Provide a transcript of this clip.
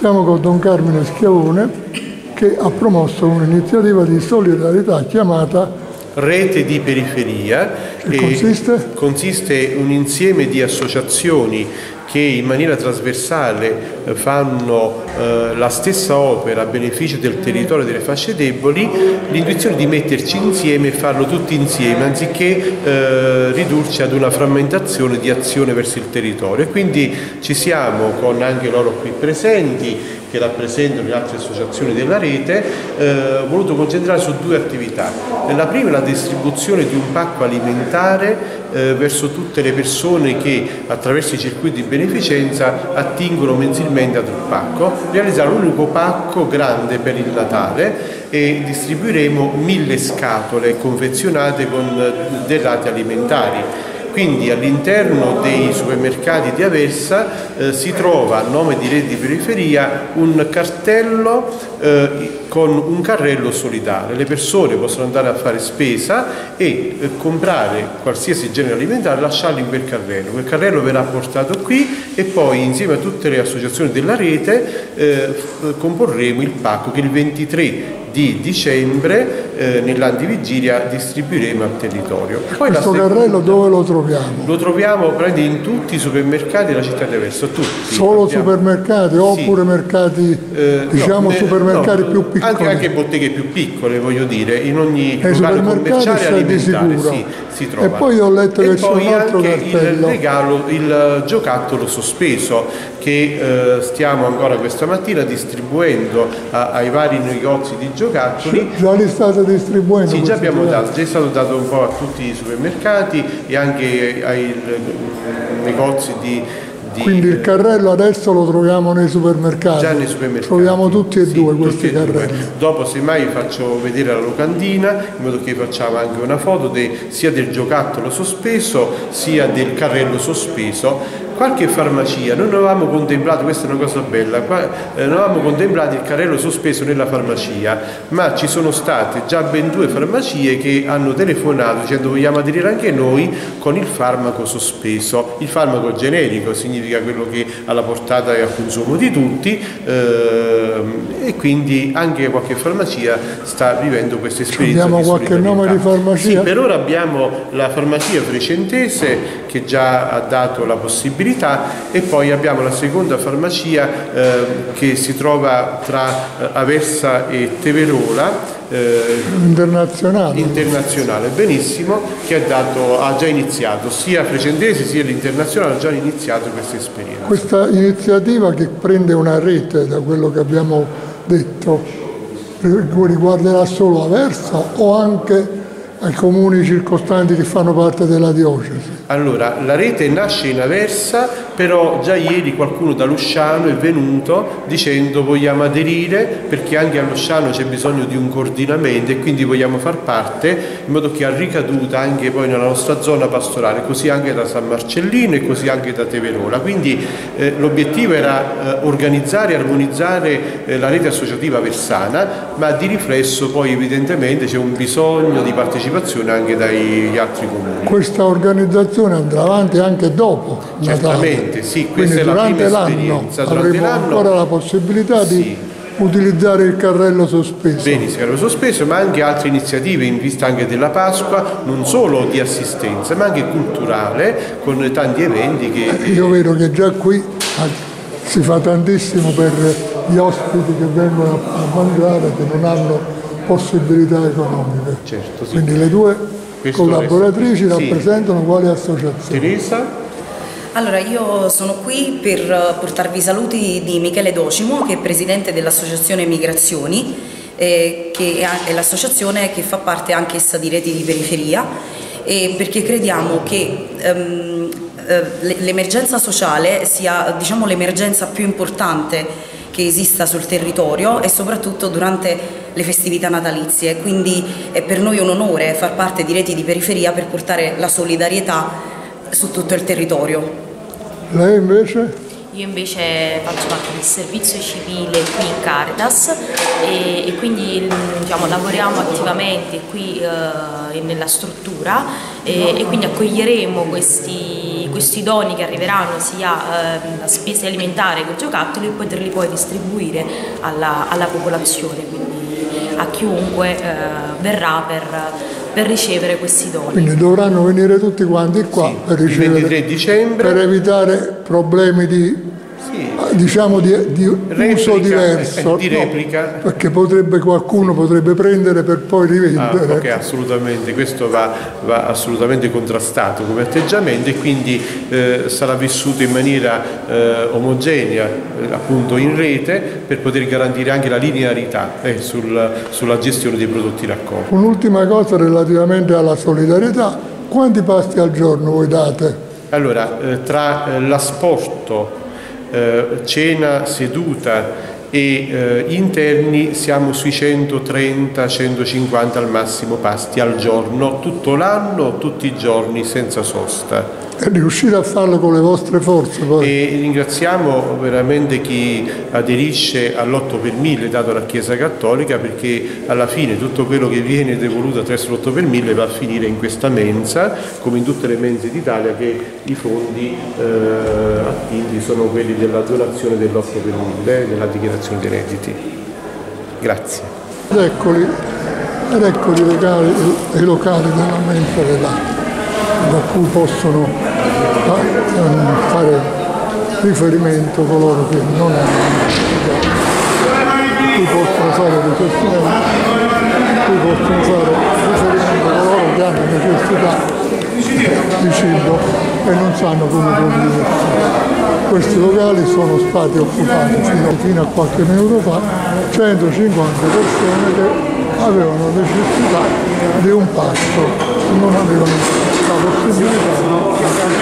Siamo con Don Carmine Schiavone, che ha promosso un'iniziativa di solidarietà chiamata Rete di Periferia. Che consiste? Consiste un insieme di associazioni che in maniera trasversale fanno la stessa opera a beneficio del territorio delle fasce deboli, l'intuizione di metterci insieme e farlo tutti insieme anziché ridurci ad una frammentazione di azione verso il territorio. E quindi ci siamo con anche loro qui presenti che rappresentano le altre associazioni della rete, voluto concentrare su due attività. La prima è la distribuzione di un pacco alimentare verso tutte le persone che attraverso i circuiti di beneficenza attingono mensilmente ad un pacco. Realizzare un unico pacco grande per il Natale e distribuiremo 1000 scatole confezionate con derrate alimentari. Quindi all'interno dei supermercati di Aversa si trova a nome di Rete di Periferia un cartello con un carrello solidale. Le persone possono andare a fare spesa e comprare qualsiasi genere alimentare e lasciarlo in quel carrello. Quel carrello verrà portato qui e poi insieme a tutte le associazioni della rete comporremo il pacco che il 23 di dicembre nell'antivigilia distribuiremo al territorio. Poi questo carrello dove lo troviamo? Lo troviamo in tutti i supermercati della città di Aversa, tutti. Solo supermercati oppure sì. Mercati, diciamo supermercati più piccoli? Anche botteghe più piccole, voglio dire, in ogni locale commerciale alimentare si trova. E poi ho letto che c'è un altro cartello. Il giocattolo sospeso che stiamo ancora questa mattina distribuendo ai vari negozi di giocattoli. Già li state distribuendo? Sì, già abbiamo dato, già è stato dato un po' a tutti i supermercati e anche ai negozi di quindi il carrello adesso lo troviamo nei supermercati? Già nei supermercati. Troviamo tutti e due questi carrelli. Dopo semmai faccio vedere la locandina in modo che facciamo anche una foto sia del giocattolo sospeso sia del carrello sospeso. Qualche farmacia, noi non avevamo contemplato, questa è una cosa bella, non avevamo contemplato il carrello sospeso nella farmacia, ma ci sono state già ben 2 farmacie che hanno telefonato dicendo vogliamo aderire anche noi con il farmaco sospeso. Il farmaco generico significa quello che ha la portata e al consumo di tutti e quindi anche qualche farmacia sta vivendo questa esperienza. Abbiamo qualche nome di farmacia? Sì, per ora abbiamo la farmacia Trecentese che già ha dato la possibilità e poi abbiamo la seconda farmacia che si trova tra Aversa e Teverola internazionale, benissimo, che ha già iniziato sia Trecentese sia l'internazionale, ha già iniziato questa esperienza. Questa iniziativa che prende una rete, da quello che abbiamo detto, riguarderà solo Aversa o anche ai comuni circostanti che fanno parte della diocesi? Allora, la rete nasce in Aversa, però già ieri qualcuno da Lusciano è venuto dicendo vogliamo aderire perché anche a Lusciano c'è bisogno di un coordinamento e quindi vogliamo far parte in modo che ha ricaduta anche poi nella nostra zona pastorale, così anche da San Marcellino e così anche da Teverola. Quindi l'obiettivo era organizzare e armonizzare la rete associativa aversana, ma di riflesso poi evidentemente c'è un bisogno di partecipazione anche dagli altri comuni. Questa organizzazione andrà avanti anche dopo Certamente, sì, questa è la prima esperienza. Avremo ancora la possibilità di utilizzare il carrello sospeso. Benissimo, il carrello sospeso, ma anche altre iniziative in vista anche della Pasqua, non solo di assistenza, ma anche culturale, con tanti eventi che... Io vedo che già qui si fa tantissimo per gli ospiti che vengono a mangiare, che non hanno possibilità economiche. Certo, sì. Quindi le due collaboratrici rappresentano quali associazioni? Teresa? Allora, io sono qui per portarvi i saluti di Michele Docimo, che è presidente dell'associazione Migrazioni, che è l'associazione che fa parte anche essa di Reti di Periferia, perché crediamo che l'emergenza sociale sia, diciamo, l'emergenza più importante che esista sul territorio e soprattutto durante le festività natalizie, quindi è per noi un onore far parte di Reti di Periferia per portare la solidarietà su tutto il territorio. Lei invece? Io invece faccio parte del servizio civile qui in Caritas e quindi diciamo, lavoriamo attivamente qui nella struttura e quindi accoglieremo questi questi doni che arriveranno sia a spese alimentari che giocattoli e poterli poi distribuire alla popolazione, quindi a chiunque verrà per ricevere questi doni. Quindi dovranno venire tutti quanti qua, sì, per ricevere, il 23 dicembre, per evitare problemi di, sì, diciamo di replica, uso diverso, di replica. No, perché qualcuno potrebbe prendere per poi rivendere. Ok, assolutamente, questo va assolutamente contrastato come atteggiamento, e quindi sarà vissuto in maniera omogenea, appunto in rete, per poter garantire anche la linearità sulla gestione dei prodotti raccolti. Un'ultima cosa relativamente alla solidarietà: quanti pasti al giorno voi date? Allora, tra l'asporto, cena seduta e interni siamo sui 130-150 al massimo pasti al giorno, tutto l'anno, tutti i giorni, senza sosta. E riuscire a farlo con le vostre forze poi. E ringraziamo veramente chi aderisce all'8 per 1000 dato alla Chiesa Cattolica, perché alla fine tutto quello che viene devoluto attraverso l'8 per 1000 va a finire in questa mensa, come in tutte le mense d'Italia, che i fondi attinti sono quelli della donazione dell'8 per 1000, della dichiarazione dei redditi. Grazie. Ed eccoli i locali della mensa da cui possono fare riferimento coloro che non hanno necessità, cui possono fare riferimento coloro che hanno necessità di cibo e non sanno come condursi. Questi locali sono stati occupati fino a qualche minuto fa 150 persone che avevano necessità di un pasto, non avevano la possibilità